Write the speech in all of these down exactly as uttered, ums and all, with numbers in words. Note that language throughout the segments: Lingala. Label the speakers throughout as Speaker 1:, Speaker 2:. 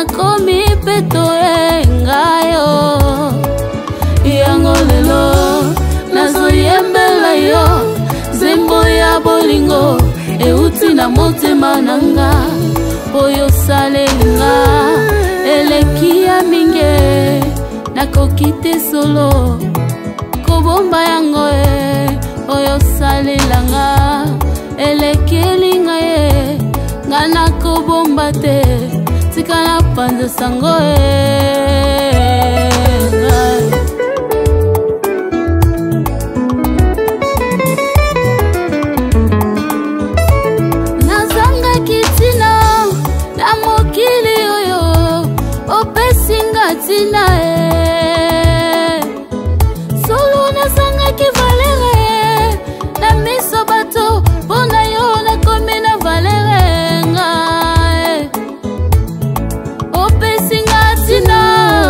Speaker 1: nakomi peto engayo yango lelo nazoyembela yo zembo ya bolingo euti na motema nanga boyo salenga eleki ya minge nakoki te solo kobomba yango e oyo salelanga eleki elinga ye nga nakobomba te tika na panza sango e tina e solo nasanga ki valere na miso bato pona yo nakomi na valere nga e opesinga tina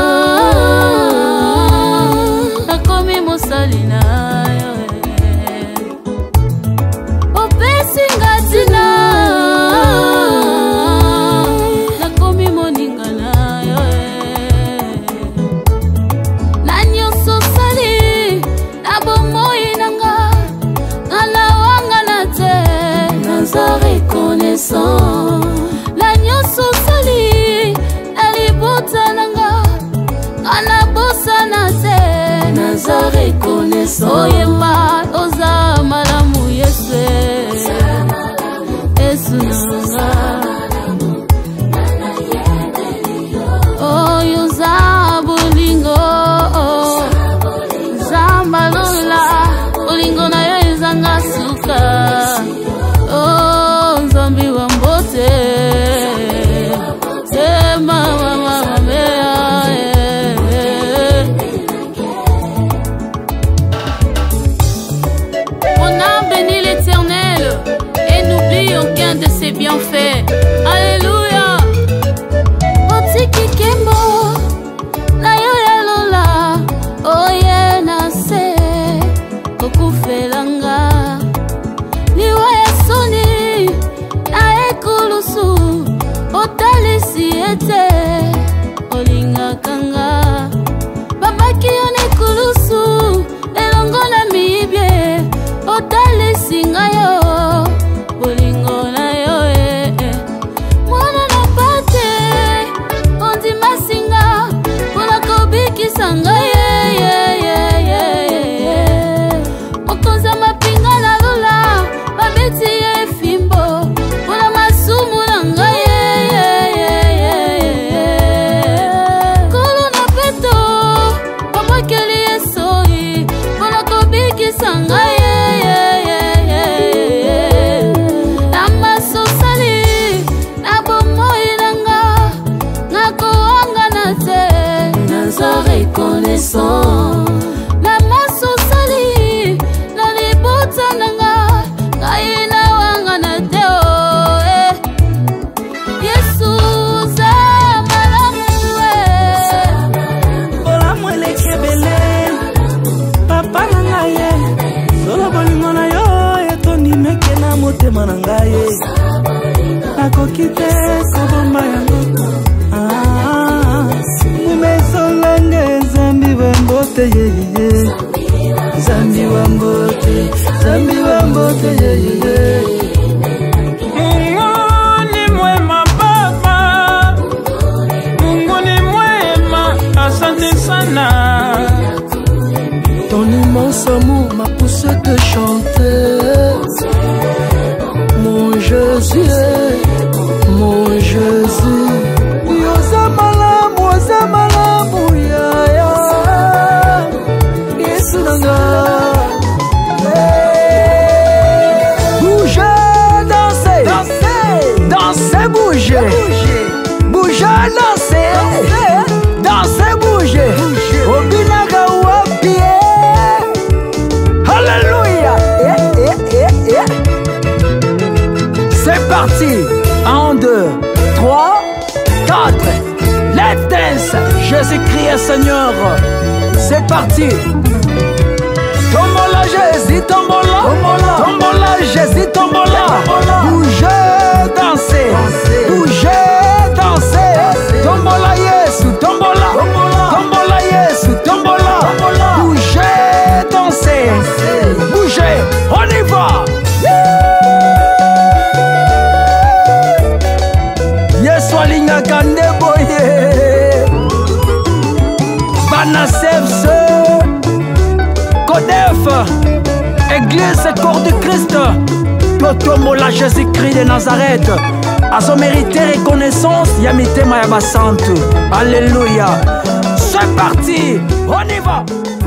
Speaker 1: nakomi mosali na yo e opesinga tina nakomi moninga na yo e reconnaissant la nyonso sali nalibota nanga ngana bosana te naza reconnaissant oyemba oza malamu yesu yesu nanga oyo za bolingo zambalola bolingo na yo ezanga suka oh Zambi wambote eh mama mama mea eh. On a béni l'Éternel et n'oublie aucun de ses bienfaits. Alléluia. Otiki kembo na yo ya lola oye na se okufelanga liwa ya soni otalisi ete olingakanga babaki yo nekulusu elongo na mibye otalisi ngayo bolingo na yo e mwana na pate ondimasinga mpona kobikisa ngaye mokonza mapinga na lula babeti ye fimbo mpona masumu na ngai reconnaissant la maso sali na libota nanga ngai na wanga na teo eh Yesu za malamu eh ola mwele kebele papa na ngai solo bolingo na yo etoni meke na motema na ngai nakoki te kobomba yango Zambi wambote ye ye Zambi wambote Zambi wambote ye ye Mungu ni mwema baba Mungu ni mwema asante sana Ton immense amour m'a poussé de chanter Mon Jésus, mon Jésus Yozamala, Mozamala Bougez, dansez, dansez, bougez, bougez, dansez, dansez, bougez, au binaga ou à pied. Alléluia. C'est parti. Un, deux, trois, quatre. Let's dance. Jésus-Christ, Seigneur. C'est parti. Tombola Jésus, tombola, tombola, tombola Jésus, tombola. Bougez, dansez, bougez, dansez, tombola.
Speaker 2: Anasevs, Codef, Église Corps du Christ, Totombola Jésus-Christ de Nazareth. A son mérité reconnaissance, Yamite Mayaba Santo. Alléluia. C'est parti, on y va.